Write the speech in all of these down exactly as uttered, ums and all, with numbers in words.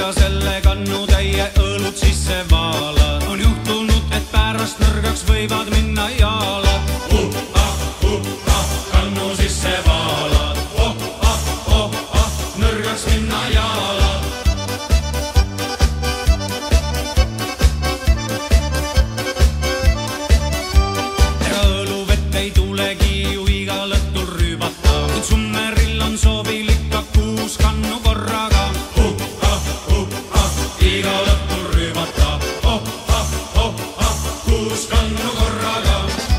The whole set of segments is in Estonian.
sa selle kannutäie õlut sisse vaalad. On juhtunud, et pärast nõrgaks võivad minna jalad. Uh, ah, uh, ah, kannu sisse vaalad. Oh, ah, oh, ah, nõrgaks minna jalad. Ega õluvett ei tulegi ju igal õhtul rüübata, kuid summeril on sobilik ka kuus kannu korraga. Uh, ah, uh, ah, igal õhtul rüübata. Oh, ah, oh, ah, kuus kannu korraga.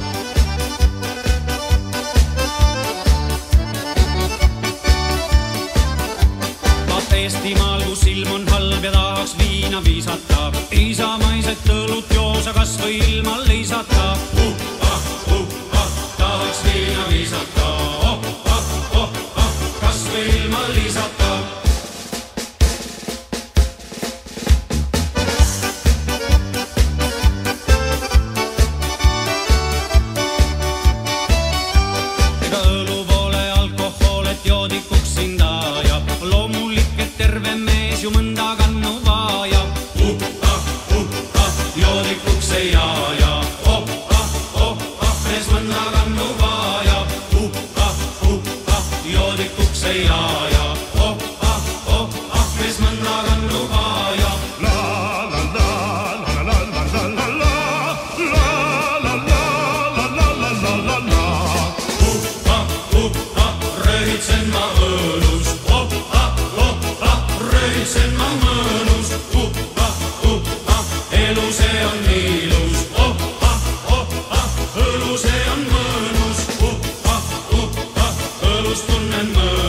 Vaata Eestimaal, kus ilm on halb ja tahaks viina viisata, isamaiset õlut joosa kas või ilma lisata. Uh, ah, uh, ah, tahaks viina viisata. Oh, ah, oh, ah, kas või ilma lisata. Ega õlu pole alkohol, et joodikuks sind ajab. Loomulik, et terve mees ju mõnda kannu vajab. Uh, ah, uh, ah, joodikuks ei aja. Oh, ah, oh, ah, mees mõnda kannu vajab. Uh, ah, uh, ah, joodikuks ei aja. Oh, ah, oh, ah, mees mõnda kannu vajab. La la la la la la la la la la la la la la la la la. Uh, ah, uh, ah, röhitsen ma õõlus. Oh, ah, oh, ah, röhitsen ma mõnus. Uh, ah, uh, ah, elu see on ilus. Oh, ah, oh, ah, õlu see on mõnus. Uh, ah, uh, ah, õlust tunnen mõnus.